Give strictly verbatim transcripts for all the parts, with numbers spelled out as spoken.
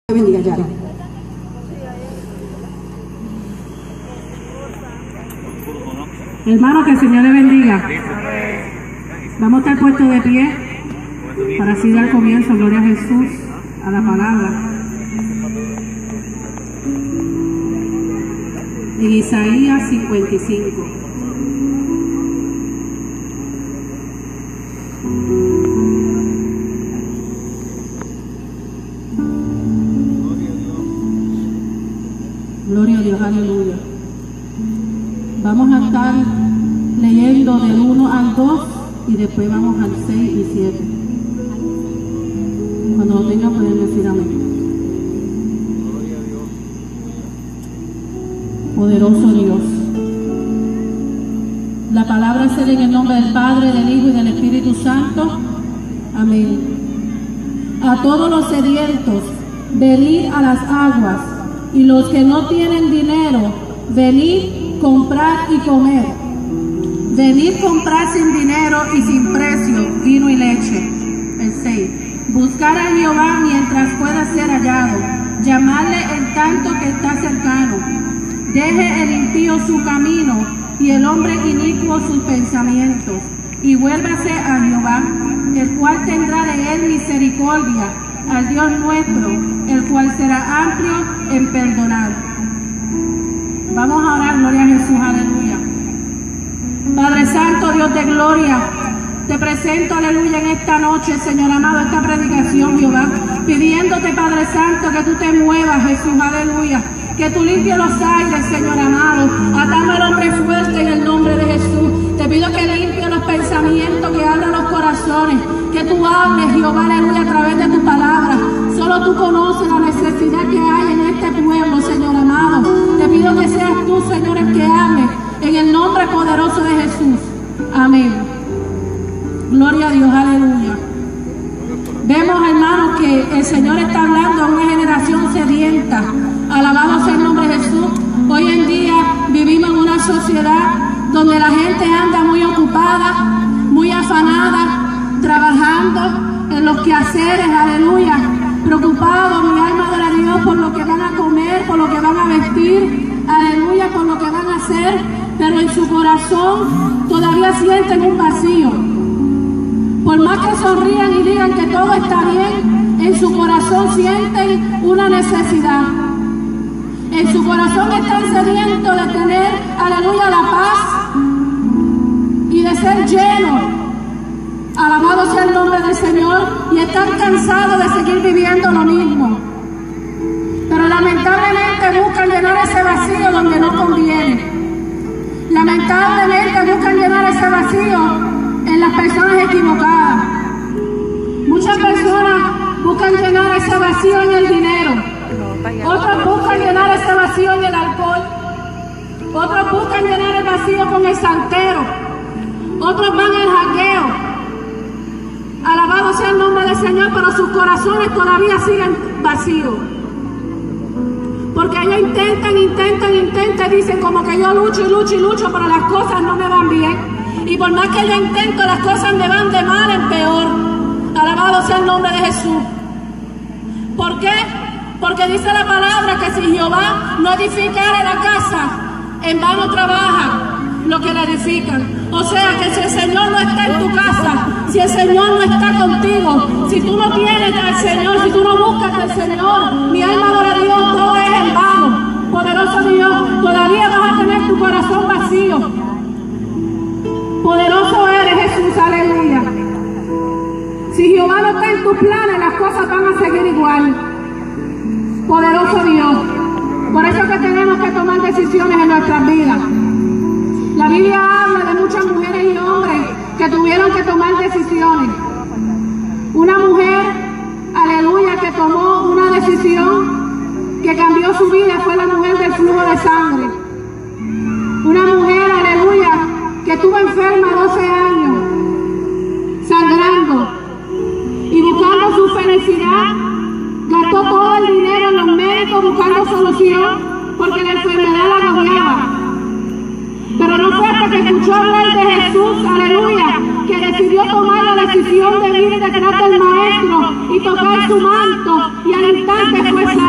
Bendiga, Yara. Hermano, que el Señor le bendiga. Vamos a estar puestos de pie para así dar comienzo, gloria a Jesús, a la palabra. En Isaías cincuenta y cinco. Gloria a Dios, aleluya. Vamos a estar leyendo del uno al dos y después vamos al seis y siete. Cuando lo tengan pueden decir amén. Poderoso Dios. La palabra será en el nombre del Padre, del Hijo y del Espíritu Santo. Amén. A todos los sedientos, venid a las aguas, y los que no tienen dinero, venid, comprar y comer. Venid, comprar sin dinero y sin precio vino y leche. El seis. Buscar a Jehová mientras pueda ser hallado, llamarle en tanto que está cercano. Deje el impío su camino y el hombre inicuo sus pensamientos, y vuélvase a Jehová, el cual tendrá de él misericordia, al Dios nuestro, el cual será amplio en perdonar. Vamos a orar, gloria a Jesús, aleluya. Padre Santo, Dios de gloria, te presento, aleluya, en esta noche, Señor amado, esta predicación, Jehová, pidiéndote, Padre Santo, que tú te muevas, Jesús, aleluya, que tú limpies los aires, Señor amado, atando al hombre fuerte en el nombre de Jesús. Te pido que limpies los pensamientos, que abra los corazones, que tú hables, Jehová, aleluya, a través de tu palabra. Solo tú conoces la necesidad que hay en este pueblo, Señor amado. Te pido que seas tú, Señor, el que hable, en el nombre poderoso de Jesús. Amén. Gloria a Dios, aleluya. Vemos, hermanos, que el Señor está hablando a una generación sedienta. Alabado sea el nombre de Jesús. Hoy en día vivimos en una sociedad donde la gente anda muy ocupada, muy afanada, trabajando en los quehaceres, aleluya, preocupado, mi alma adora a Dios por lo que van a comer, por lo que van a vestir, aleluya, por lo que van a hacer, pero en su corazón todavía sienten un vacío. Por más que sonrían y digan que todo está bien, en su corazón sienten una necesidad. En su corazón están sedientos de tener, aleluya, la paz y de ser llenos. Alabado sea el nombre del Señor, y están cansados de seguir viviendo lo mismo. Pero lamentablemente buscan llenar ese vacío donde no conviene. Lamentablemente buscan llenar ese vacío en las personas equivocadas. Muchas personas buscan llenar ese vacío en el dinero. Otros buscan llenar ese vacío en el alcohol. Otros buscan llenar el vacío con el santero. Otros van al jangueo. Alabado sea el nombre del Señor, pero sus corazones todavía siguen vacíos. Porque ellos intentan, intentan, intentan, dicen como que yo lucho y lucho y lucho, pero las cosas no me van bien. Y por más que yo intento, las cosas me van de mal en peor. Alabado sea el nombre de Jesús. ¿Por qué? Porque dice la palabra que si Jehová no edificare la casa, en vano trabaja lo que la edifican. O sea que si el Señor no está en tu casa, si el Señor no está contigo, si tú no tienes al Señor, si tú no buscas al Señor, mi alma adora a Dios, todo es en vano. Poderoso Dios, todavía vas a tener tu corazón vacío. Poderoso eres, Jesús, aleluya. Si Jehová no está en tus planes, las cosas van a seguir igual. Poderoso Dios. Por eso es que tenemos que tomar decisiones en nuestras vidas. La Biblia habla de muchas mujeres y hombres que tuvieron que tomar decisiones. Una mujer, aleluya, que tomó una decisión que cambió su vida fue la mujer del flujo de sangre. Una mujer, aleluya, que estuvo enferma doce años, sangrando y buscando su felicidad. Gastó todo el dinero en los médicos buscando solución porque la enfermedad la agobiaba. Pero no fue hasta que escuchó hablar de Jesús, aleluya, que decidió tomar la decisión de ir detrás del Maestro y tocar su manto, y al instante fue sana.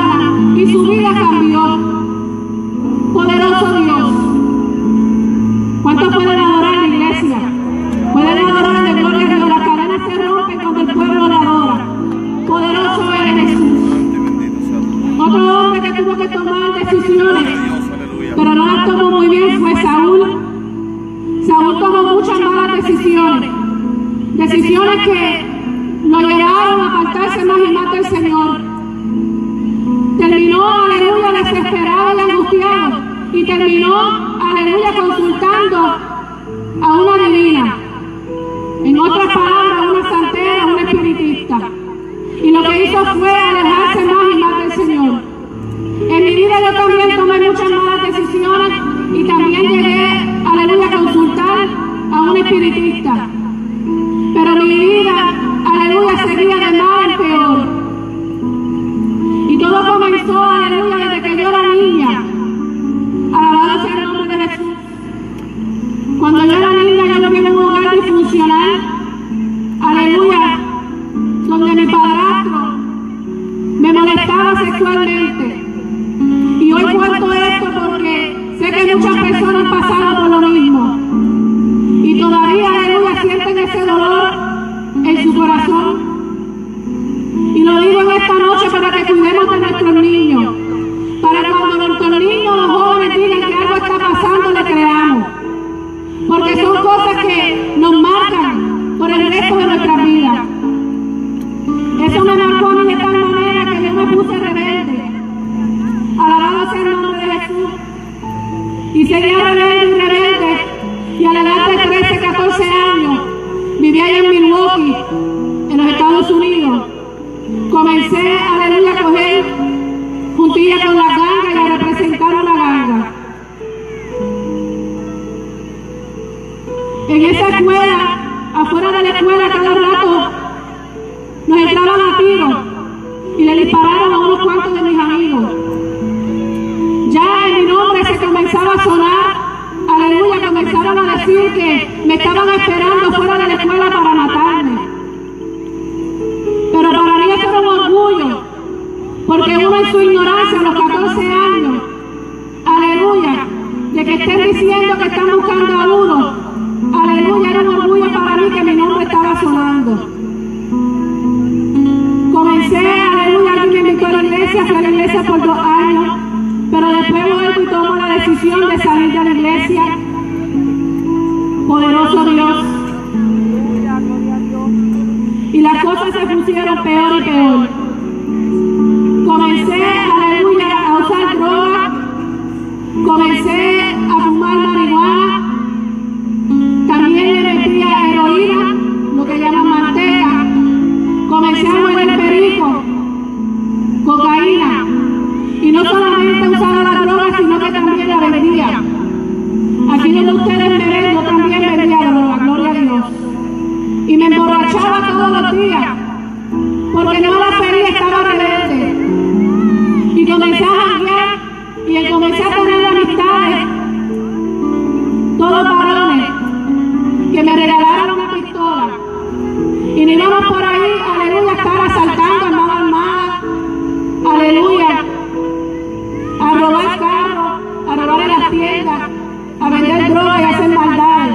y terminó, aleluya, consultando a una divina. En otras palabras, una santera, una espiritista. Y lo que hizo fue alejarse más y más del Señor. En mi vida yo también tomé muchas malas decisiones y también llegué, aleluya, a consultar a un espiritista. Pero mi vida, aleluya, seguía de mal en peor. Y todo comenzó, aleluya, desde que yo era niña. Alabado sea el nombre de Jesús. Cuando yo era niña, yo vivía en un hogar disfuncional, aleluya, donde mi padrastro me molestaba sexualmente. Y hoy cuento esto porque sé que muchas personas han pasado por lo mismo. Y todavía, aleluya, sienten ese dolor en su corazón. Y lo digo en esta noche para que cuidemos de nuestros niños. Para que cuando nuestros niños, los jóvenes, digan que algo está pasando, le creamos. Porque son cosas que nos marcan por el resto de nuestra vida. Eso me marcó a mí de tal manera que yo me puse rebelde. Alabado sea el nombre de Jesús. Y seguía rebelde y rebelde. Y a la edad de trece, catorce años, vivía allá en Milwaukee, en los Estados Unidos. Comencé, aleluya, a coger juntilla con las gangas y a representar una ganga. En esa escuela, afuera de la escuela, cada rato nos entraban a tiros y le dispararon a unos cuantos de mis amigos. Ya en mi nombre se comenzaba a sonar, aleluya, comenzaron a decir que me estaban esperando fuera de la escuela para matarme. Pero para mí eso era un orgullo, porque uno en su ignorancia a los catorce años, aleluya, de que estén diciendo que están buscando a uno, aleluya, era un orgullo para mí que mi nombre estaba sonando. Comencé, aleluya, alguien me invitó a la iglesia, fui a la iglesia por dos años, pero después vuelvo y tomo la decisión de salir de la iglesia. Poderoso Dios. Y las cosas se pusieron peor y peor. Comencé, aleluya, a usar droga, comencé a fumar marihuana, también le metía heroína, lo que llaman manteca, comencé a mover perico, cocaína, y no solamente usaba la droga, sino que también la vendía. Aquí donde ustedes me ven, yo también vendía droga, gloria a Dios. Y me emborrachaba todos los días, porque no la feria estaba rebelde. Y comencé a janguear y comencé a tener amistades, todos varones, que me regalaron una pistola. Y nos íbamos por ahí, aleluya, a estar asaltando a mano armada, aleluya, a robar carros, a robar en las tiendas, a vender droga y a hacer maldades.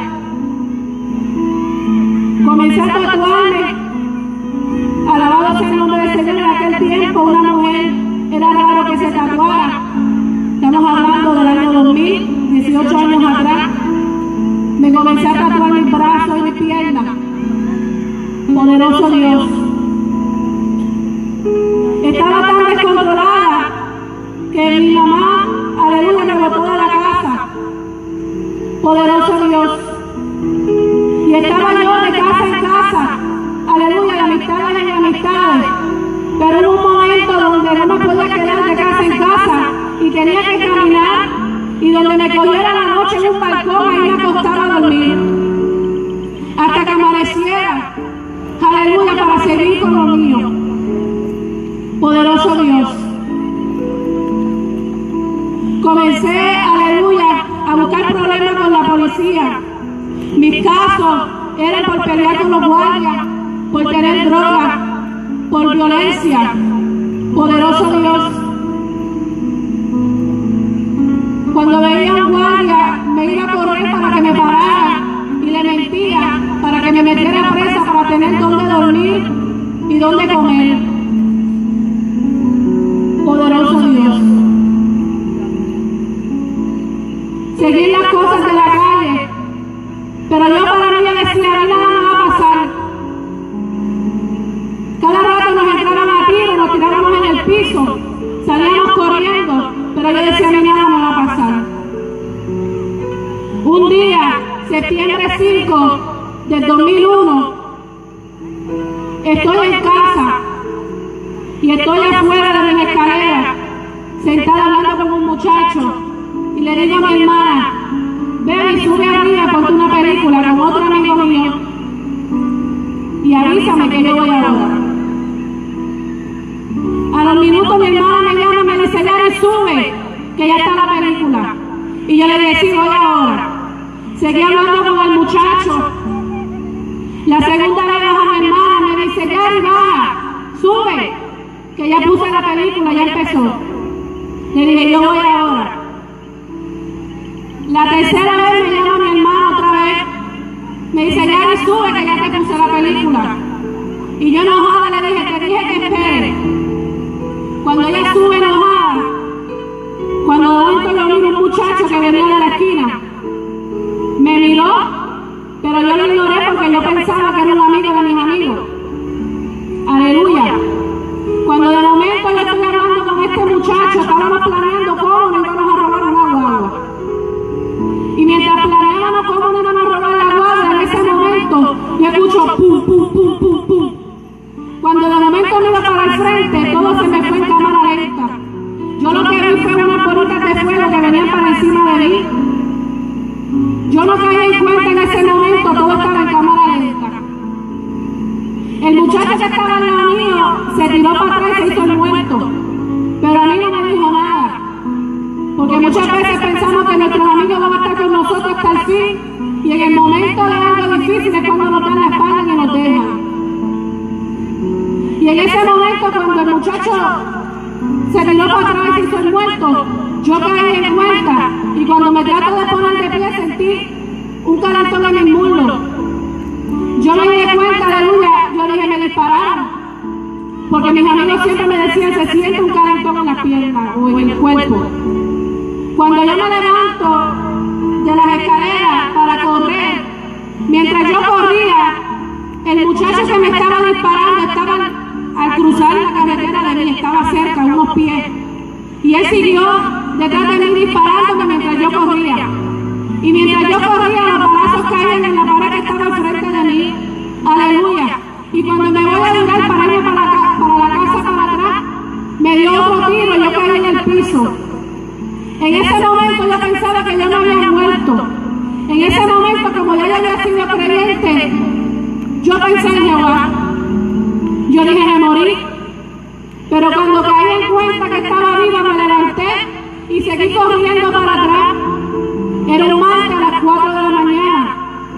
Comencé a tatuarme, alabado sea el nombre del Señor. En aquel tiempo una mujer era raro que se tatuara. Estamos hablando del año dos mil, dieciocho años atrás. Me comencé a tatuar mis brazos y mis piernas. Poderoso Dios. Estaba tan descontrolada que mi mamá, aleluya, me botó de la casa. Poderoso Dios. Y estaba yo de casa en casa, aleluya, de amistades en amistades. Pero en un momento donde no me podía quedar de casa en casa y tenía que caminar, y donde me cogiera la noche en un balcón y me acostaba a dormir hasta que amaneciera, aleluya, para seguir con lo mío. Poderoso Dios. Comencé, aleluya, a buscar problemas con la policía. Mis casos eran por pelear con los guardias, por tener droga, por violencia. Poderoso Dios. Cuando veía a un guardia, me iba a correr para que me parara y le mentía para que me metiera presa para tener dónde dormir y dónde comer. Poderoso Dios. Seguir las cosas de la calle, pero yo para mí decía, a mí nada me va a pasar. Cada rato nos entraban a tiro, nos tirábamos en el piso, salíamos corriendo, pero yo decía, a mí nada me va a pasar. Un día, septiembre cinco del dos mil uno, estoy en casa y estoy afuera de mis escaleras, sentada hablando con un muchacho, y le digo a mi hermana: ven y sube arriba, ponte una película con otro amigo mío y avísame que yo voy ahora. A los minutos mi hermana me llama y me dice: Yari, sube, que ya está la película. Y yo le dije: sí, voy ahora. Seguí hablando con el muchacho. La segunda vez baja mi hermana, me dice: Yari, baja, sube, que ya puse la película, ya empezó. Le dije: yo voy ahora. La tercera vez me llama mi hermana otra vez. Me dice: Yari, sube, que ya te puse la película. Y yo enojada le dije: te dije que espere. Cuando ella sube enojada, cuando de momento yo vi un muchacho que venía de la esquina, me miró, pero yo lo ignoré porque yo pensaba que era un amigo de mis amigos. Aleluya. Cuando de momento yo estoy hablando con este muchacho, estábamos planeando cómo nos íbamos a robar una guagua. Y mientras planeábamos cómo nos íbamos a robar la guagua, en ese momento yo escucho pum, pum, pum, pum, pum. Cuando de momento me iba para el frente, todo se me fue en cámara lenta. Yo lo que vi fue unas bolitas de fuego que venían para encima de mí. Yo no caí en cuenta en ese momento, todo estaba en cámara lenta. El muchacho que estaba al lado mío se tiró para atrás y se hizo el muerto. Pero a mí no me dijo nada. Porque muchas veces pensamos que nuestros amigos van a estar con nosotros hasta el fin. Y en el momento de algo difícil es cuando nos dan la espalda y nos dejan. Y en ese momento, cuando el muchacho se tiró para atrás y se hizo el muerto, yo caí en cuenta. Y cuando me trato de poner de pie, sentí un calentón en mi muslo. Yo me di cuenta, aleluya, yo dije: me dispararon. Porque mis amigos siempre me decían: se siente un calentón en las piernas o en el cuerpo. Cuando yo me levanto de las escaleras para correr, mientras yo corría, el muchacho que me estaba disparando estaba al cruzar la carretera de mí, estaba cerca, a unos pies. Y él siguió detrás de mí disparándome mientras yo corría. Y mientras yo corría, los balazos caían en la pared que estaba al frente de mí. Aleluya. Y cuando me voy a virar para irme para la, para la casa para atrás, me dio otro tiro y yo caí en el piso. En ese momento yo pensaba que yo no había muerto. En ese momento, como yo ya había sido creyente, yo pensé en Jehová. Yo dije: me morí. Pero cuando caí en cuenta que estaba viva, me levanté y seguí corriendo para atrás. Era un martes a las cuatro de la mañana.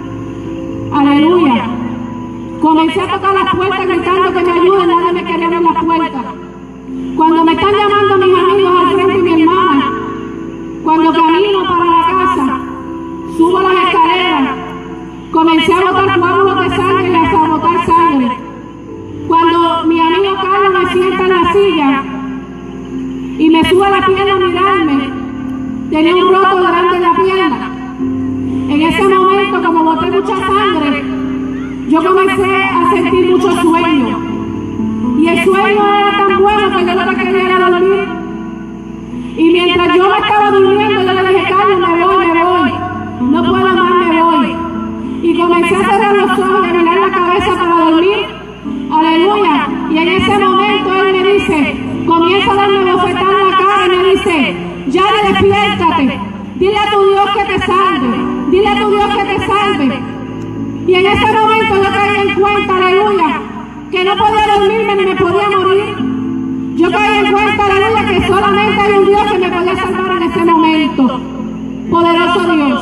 Aleluya. Comencé a tocar las puertas gritando que me ayuden, nadie me quería abrir las puertas. Cuando me están llamando mis amigos al frente y mi hermana, cuando camino para la casa, subo las escaleras, comencé a botar coágulos de sangre y a botar sangre. Cuando mi amigo Carlos me sienta en la silla y me sube la pierna a mirarme, tenía un roto grande en la pierna. En ese momento, como boté mucha sangre, yo comencé a sentir mucho sueño. Y el sueño era tan bueno que yo lo que quería era dormir. Y mientras yo me estaba durmiendo, yo le dije: Carlos, me voy, me voy. No puedo más, me voy. Y comencé a cerrar los ojos y a mirar la cabeza para dormir. Aleluya. Y en ese momento él me dice, comienza a darme bofetada en la cara y me dice: Yari, despiértate. Dile a tu Dios que te salve. Dile a tu Dios que te salve. Y en ese momento yo caí en cuenta, aleluya, que no podía dormirme ni me podía morir. Yo caí en cuenta, aleluya, que solamente hay un Dios que me podía salvar en ese momento. Poderoso Dios.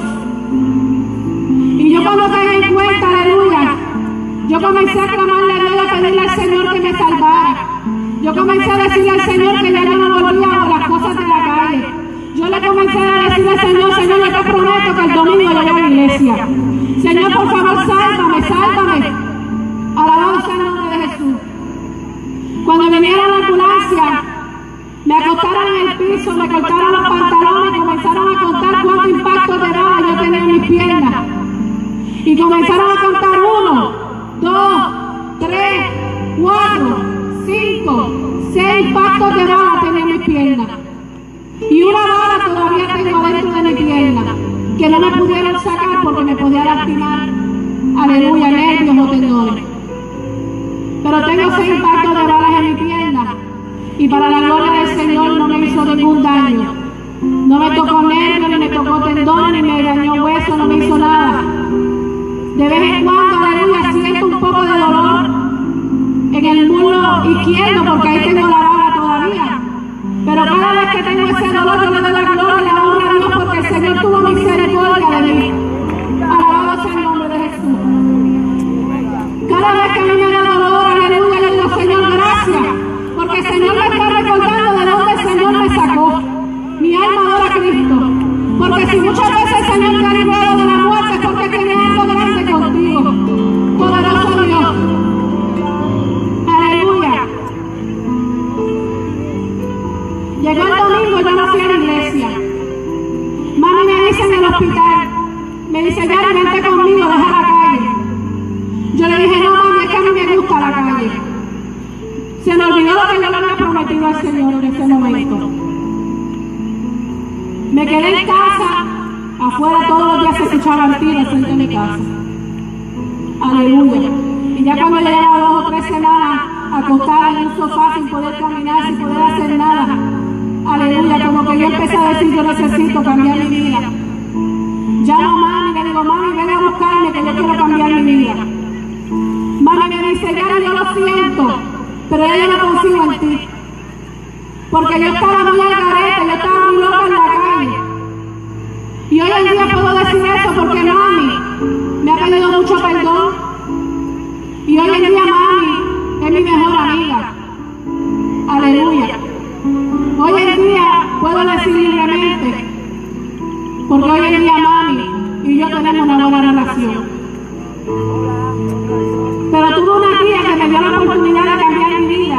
Y yo cuando caí en cuenta, aleluya, yo comencé a clamarle a Dios y a pedirle al Señor que me salvara. Yo comencé a decirle al Señor que ya yo no volvía a las cosas de la calle. Yo le comencé a decirle al Señor: Señor, yo te prometo que el domingo yo voy a la iglesia. Señor, por favor, sálvame, sálvame. Alabado sea el nombre de Jesús. Cuando vinieron la ambulancia, me acostaron en el piso, me cortaron los pantalones y comenzaron a contar cuántos impactos de bala yo tenía en mis piernas. Y comenzaron a contar uno, dos, tres, cuatro, cinco, seis impactos de bala tenía en mis piernas. Y una bala todavía tengo adentro de mi pierna, que no me pudieron sacar. porque me podía lastimar, aleluya, nervios o tendones. Pero tengo seis impactos de balas en mi pierna y para la gloria del Señor no me hizo ningún daño. No me tocó nervios, ni me tocó tendones, ni me dañó hueso, no me hizo nada. De vez en cuando, aleluya, siento un poco de dolor en el muslo izquierdo porque ahí tengo la bala todavía. Pero cada vez que tengo ese dolor, yo le doy la gloria y la honra a Dios porque el Señor tuvo misericordia de mí. Alabado sea el nombre de Jesús. Cada vez que a mí me da dolor, aleluya, le digo, Señor, gracias, porque el Señor me está recordando de dónde el Señor me sacó. Mi alma adora a Cristo, porque si muchas veces el Señor te ha librado de la muerte, es porque tiene algo grande contigo. Poderoso Dios. Aleluya. Llegó el domingo, yo no fui a la iglesia. Mami me dice en el hospital, me dice, Yari, vente conmigo, deja la calle. Yo le dije, no, mami, es que a mí me gusta la calle. Se me olvidó lo que yo le había prometido al Señor en ese momento. Me quedé en casa, afuera todos los días se escuchaban tiros frente a mi casa. Aleluya. Y ya cuando llevaba dos o tres semanas acostada en un sofá sin poder caminar, sin poder hacer nada, aleluya, como que yo empecé a decir, yo necesito cambiar mi vida. Llamo a mami, le digo, mami, ven a buscarme que yo quiero cambiar mi vida. Mami me dice, ya yo lo siento, pero ya yo no confío en ti. Porque yo estaba muy al garete, yo estaba muy loca en la calle. Y hoy en día puedo decir eso porque mami me ha pedido mucho perdón. Y hoy en día mami es mi mejor amiga. Aleluya. Hoy en día puedo decir libremente, porque hoy en día mami y yo tenemos una buena relación. Pero tuve una tía que me dio la oportunidad de cambiar mi vida.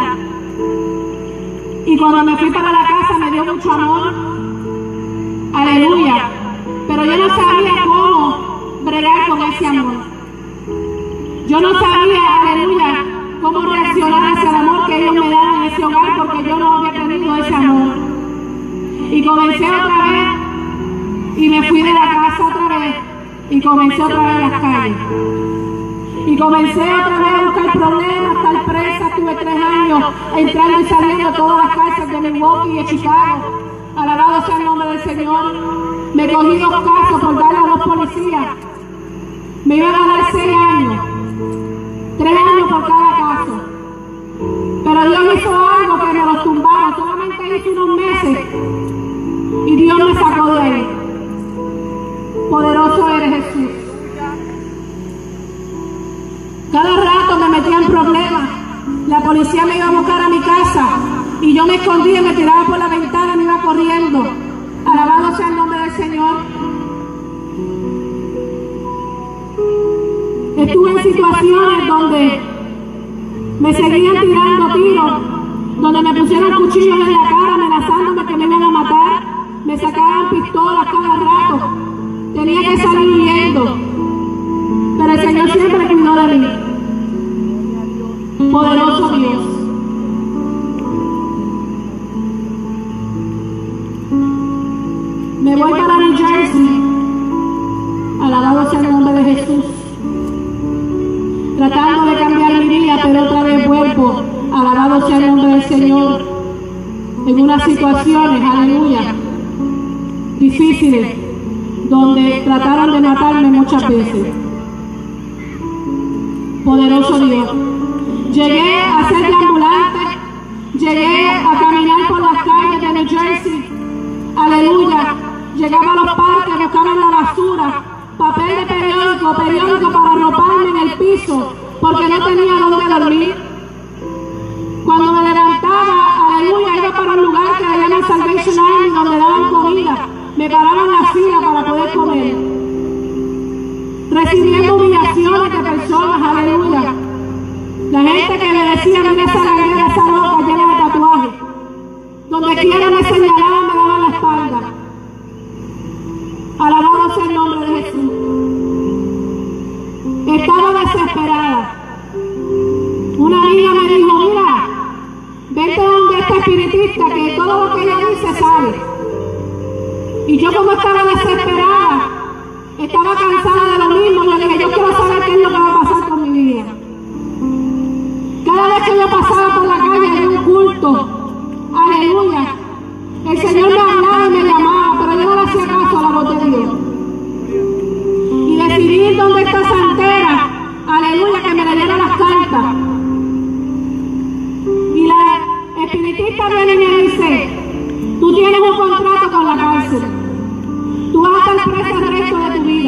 Y cuando me fui para la casa me dio mucho amor. Aleluya. Pero yo no sabía cómo bregar con ese amor. Yo no sabía, aleluya, cómo reaccionar hacia el amor que ellos me daban en ese hogar porque yo no había tenido ese amor. Y comencé otra vez y me fui de la casa otra vez y comencé otra vez en las calles. Y comencé otra vez a buscar problemas, estar presa, estuve tres años entrando y saliendo de todas las cárceles de Milwaukee y de Chicago. Alabado sea el nombre del Señor. Me cogí dos casos por darle a dos policías. Me iban a dar seis años. Tres años por cada caso. Pero Dios hizo algo que me los tumbaron. Solamente hice unos meses. Y Dios me sacó de ahí. Poderoso eres Jesús. Cada rato me metía en problemas. La policía me iba a buscar a mi casa. Y yo me escondía, me tiraba por la ventana y me iba corriendo. Alabado sea el nombre del Señor. Estuve en situaciones donde me seguían tirando tiros, donde me pusieron cuchillos en la cara amenazándome que me iban a matar, me sacaban pistolas cada rato, tenía que salir huyendo, pero el Señor siempre cuidó de mí. Poderoso Dios. Me voy para New Jersey, alabado sea el nombre de Jesús, tratando de cambiar mi vida, pero otra vez vuelvo, alabado sea el nombre del Señor, en unas situaciones, aleluya, difíciles, donde trataron de matarme muchas veces. Poderoso Dios. Llegué a ser de ambulante, llegué a caminar por las calles de New Jersey, aleluya. Llegaba a los parques, buscaba en la basura, papel de periódico, periódico para arroparme en el piso, porque no tenía dónde dormir. Cuando me levantaba, aleluya, iba para un lugar que le llaman Salvation Army, donde daban comida. Me paraban la fila para poder comer. Recibiendo humillaciones de personas, aleluya. La gente que me decía, mira esa gaguera, esa loca llena de tatuajes. Donde quiera me señalaban, me daban la espalda. Alabado sea el nombre de Jesús. Estaba desesperada. Una amiga me dijo, mira, vente donde este espiritista que todo lo que ella dice sabe. Y yo como estaba desesperada, estaba cansada de lo mismo. Yo dije, yo quiero saber qué es lo que va a pasar con mi vida. Cada vez que yo pasaba por la calle en un culto, aleluya, el Señor me hablaba y me llamaba, pero yo no le hacía caso a la voz de Dios. Y decidí ir donde esta santera, aleluya, que me leyera las cartas. Y la espiritista viene y me dice, tú tienes un contrato con la cárcel. Tú vas a estar presa el resto de tu vida.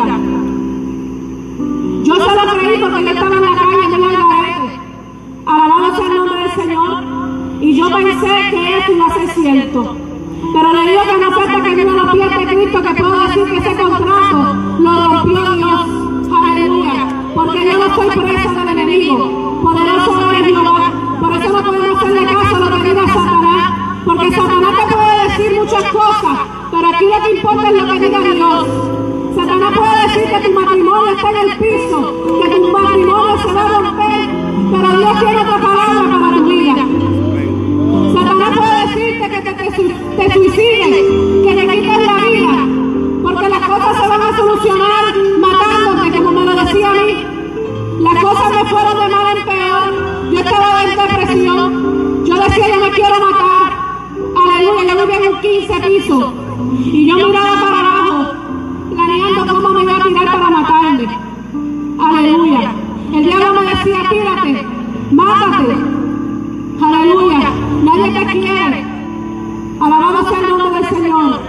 Yo se lo creí porque yo estaba en la calle en el garete. Alabado sea el nombre del Señor. Y yo pensé que eso iba a ser cierto. Pero le digo que no fue hasta que vino los pies de Cristo que puedo decir que ese contrato lo rompió Dios. Aleluya. Porque yo no soy presa del enemigo. Poderoso es Jehová. Por eso no podemos hacerle caso a lo que diga Satanás. Porque Satanás te puede decir muchas cosas, pero aquí lo que importa es lo que diga Dios. Satanás puede decir que tu matrimonio está en el piso, que tu matrimonio se va a romper, pero Dios tiene otra palabra para tu vida. Satanás puede decirte que te, te, te suicides, que te quites la vida, porque las cosas se van a solucionar matándote, como me lo decía a mí. Las cosas me fueron de mal en peor. Yo estaba en depresión. Yo decía, yo me quiero matar. Aleluya, yo vivía en un quince piso. Y yo miraba para abajo, planeando cómo me iba a tirar para matarme. Aleluya. El diablo me decía, tírate, mátate. Aleluya. Nadie te quiere. Alabado sea el nombre del Señor.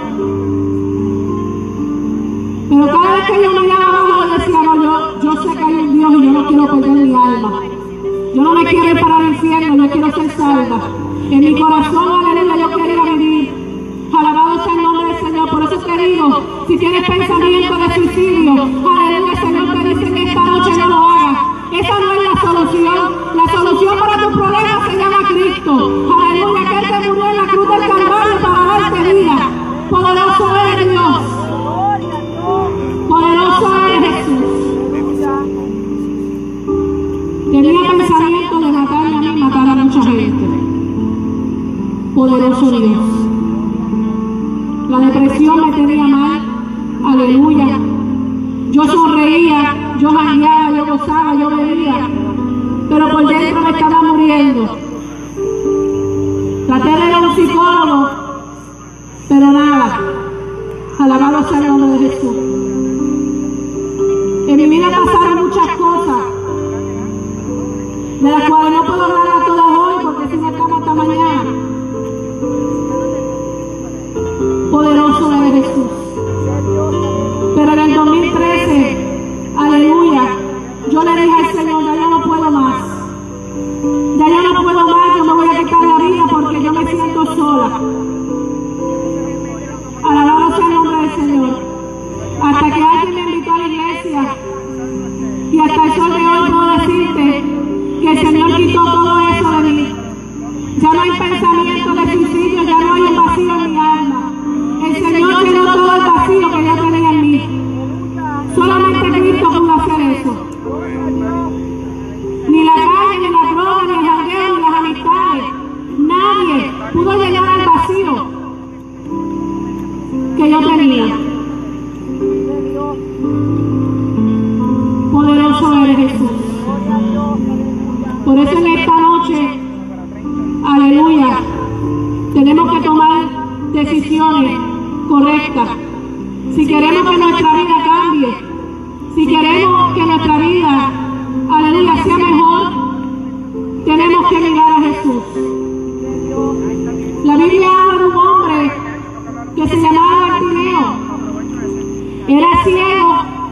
Pero cada vez que yo miraba abajo, yo decía, no, yo, yo sé que hay un Dios y yo no quiero perder mi alma. Yo no me quiero ir para el infierno, yo quiero ser salva. En mi corazón, aleluya, yo quería vivir. Alabado sea el nombre del Señor. Por eso te digo, si tienes pensamiento de suicidio, aleluya, el Señor te dice que esta noche no lo hagas. Esa no es la solución. La solución para tu problema se llama Cristo. Aleluya, que Él te murió en la cruz del Calvario para darte vida. Poderoso eres Dios. Poderoso eres Jesús. Tenía pensamiento de matarme a mí, matar a mucha gente. Poderoso Dios. La depresión me tenía mal. Aleluya. Yo sonreía, yo jangueaba, yo gozaba, yo bebía. Pero por dentro me estaba muriendo. Traté de ir a un psicólogo, pero nada. Alabado sea el nombre de Jesús. En mi vida pasaron muchas cosas, de las cuales no puedo hablar a todas hoy porque si no estamos hasta mañana. Poderoso es Jesús. Pero en el dos mil trece, aleluya, yo le dije al Señor, ya yo no puedo más. Ya yo no puedo más, yo me voy a quitar la vida porque yo me siento sola. Alabado sea el nombre del Señor. Hasta que alguien me invitó a la iglesia. Y hasta el sol de hoy puedo decirte que el Señor quitó todo eso de mí. Ya no hay pensamiento de suicidio, ya no hay un vacío en mi alma. El Señor llenó todo el vacío que yo tenía en mí. Solamente Cristo pudo hacer eso. Ni la calle, ni la droga, ni el jangueo, ni las amistades. Nadie pudo llenar el vacío que yo tenía. Poderoso eres Jesús. Por eso en esta noche, aleluya, tenemos que tomar decisiones correctas. Si queremos que nuestra vida cambie, si queremos que nuestra vida, aleluya, sea mejor, tenemos que mirar a Jesús. La Biblia habla de un hombre que se llamaba Bartimeo. Era ciego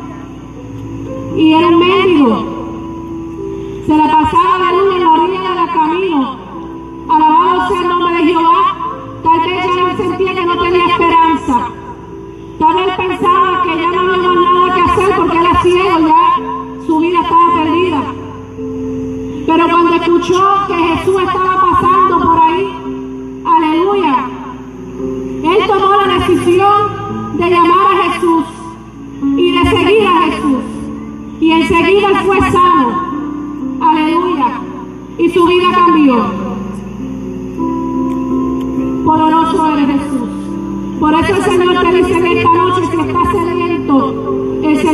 y era un mendigo. Se la pasaba la luz en la orilla del camino. Alabado sea el nombre de Jehová. Tal vez ya no sentía que no tenía esperanza. Tal vez pensaba que ya no había más nada que hacer porque era ciego, ya su vida estaba perdida. Pero cuando escuchó que Jesús estaba pasando por ahí, aleluya, él tomó la decisión de llamar a Jesús y de seguir a Jesús. Y enseguida él fue sano. Aleluya. Y su vida cambió. Poderoso eres Jesús. Por eso el Señor te dice en esta noche, si estás sediento, el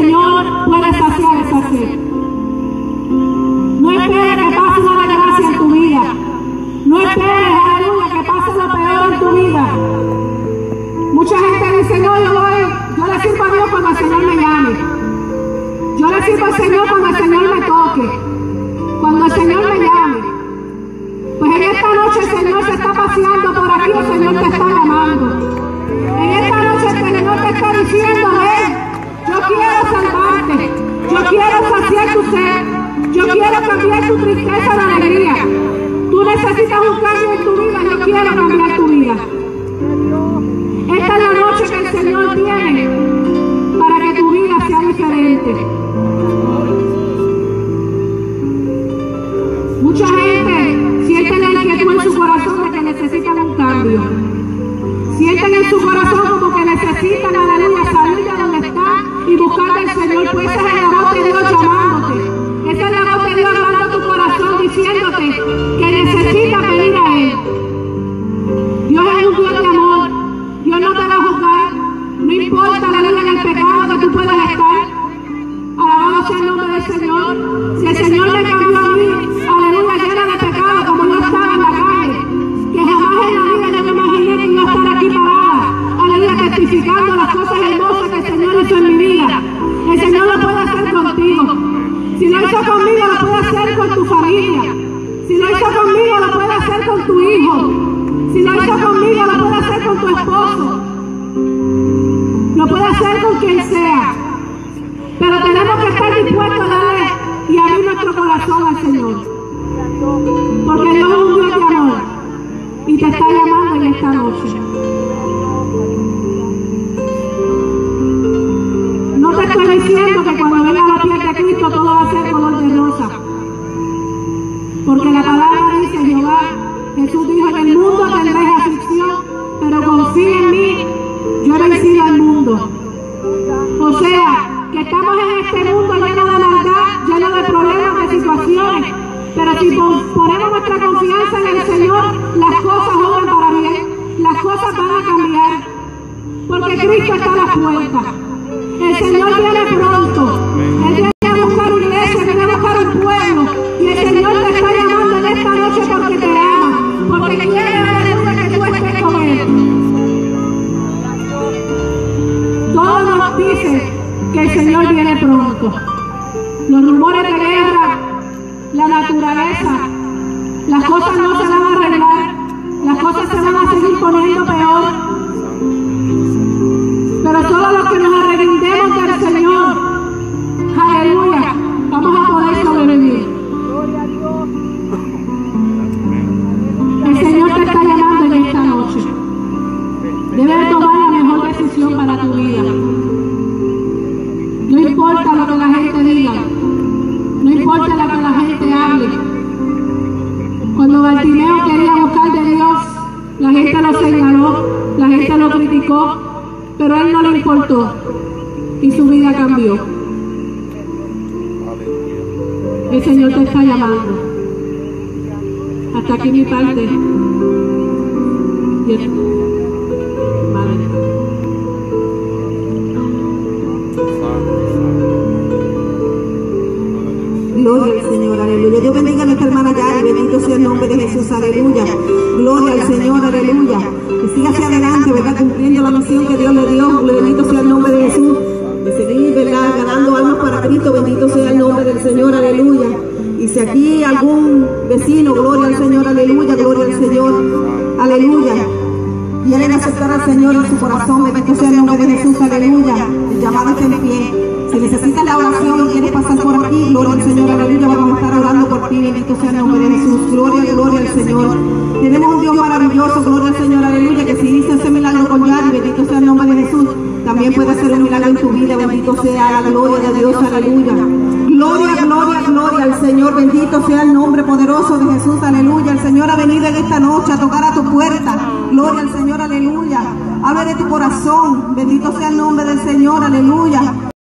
En esta noche el Señor te está diciendo, ven, yo quiero salvarte, yo quiero saciar tu sed, yo quiero cambiar tu tristeza en alegría. Tú necesitas un cambio en tu vida, yo quiero cambiar tu vida. Esta es la noche que el Señor tiene para que tu vida sea diferente. Mucha gente siente la inquietud en su corazón de que necesitan un cambio. Sienten en su corazón como que necesitan, aleluya, salir de donde están y buscar del Señor. Pues esa es la voz de Dios llamándote. Esa es la voz de Dios hablando a tu corazón, diciéndote que necesitas venir a Él. Dios es un Dios de amor. Dios no te va a juzgar. No importa, aleluya, en el pecado que tú puedas estar. Alabado sea el nombre del Señor. Si el Señor me cambió a mí, aleluya, llena de pecado, como yo estaba en la calle, que jamás en la vida yo me imaginé que iba a estar aquí parada, aleluya, testificando las cosas hermosas que el Señor hizo en mi vida. El Señor lo puede hacer contigo. Si lo hizo conmigo, lo puede hacer con tu familia. Si lo hizo conmigo, lo puede hacer con tu hijo. Si lo hizo conmigo, lo puede hacer con tu esposo. Lo puede hacer con quien sea. Pero tenemos que estar dispuestos a darle y abrir nuestro corazón al Señor. Porque Dios es un Dios de amor y te está llamando en esta noche. No te estoy diciendo que cuando venga la piel de Cristo todo va a ser color de rosa. Porque la palabra dice, Jehová, Jesús dijo, en el mundo tendréis aflicción, pero confía en mí, yo he vencido al mundo. O sea, que estamos en este mundo lleno de maldad, lleno de problemas, de situaciones, pero si ponemos nuestra confianza en el Señor, las cosas obran para bien, las cosas van a cambiar, porque Cristo está a la puerta. El Señor viene pronto. Él viene a buscar una iglesia, viene a buscar un pueblo, y el Señor te está llamando en esta noche porque te ama, porque quiere, aleluya, que tú estés con Él. Todo nos dice que el Señor viene pronto. Los rumores de guerra, la naturaleza, las cosas no se van a arreglar, las cosas se van a seguir poniendo peor. Pero solo los que nos arrepintemos del Señor, aleluya, vamos a poder sobrevivir. El Señor te está llamando en esta noche. Debes tomar la mejor decisión para tu vida. No importa lo que la gente diga, no importa lo que la gente hable. Cuando Bartimeo quería buscar de Dios, la gente lo señaló, la gente lo criticó, pero a él no le importó y su vida cambió. El Señor te está llamando. Hasta aquí mi parte. Yes. Vale. Gloria al Señor, aleluya. Dios bendiga a nuestra hermana Yari, bendito sea el nombre de Jesús, aleluya. Gloria al Señor, aleluya. Que siga hacia adelante, ¿verdad? Cumpliendo la misión que Dios le dio, bendito sea el nombre de Jesús. De seguir, ¿verdad? Ganando almas para Cristo, bendito sea el nombre del Señor, aleluya. Y si aquí algún vecino, gloria al Señor, aleluya, gloria al Señor, aleluya. Quieren aceptar al Señor en su corazón, bendito sea el nombre de Jesús, aleluya. El llamado está en pie. Si necesitas la oración y quieres pasar por aquí, gloria al Señor, aleluya, vamos a estar orando por ti, bendito sea el nombre de Jesús, gloria, gloria al Señor. Tenemos un Dios maravilloso, gloria al Señor, aleluya, que si dice ese milagro con Yari, bendito sea el nombre de Jesús, también puede hacer un milagro en tu vida, bendito sea la gloria de Dios, aleluya. Gloria, gloria, gloria al Señor, bendito sea el nombre poderoso de Jesús, aleluya. El Señor ha venido en esta noche a tocar a tu puerta, gloria al Señor, aleluya. Abre de tu corazón, bendito sea el nombre del Señor, aleluya.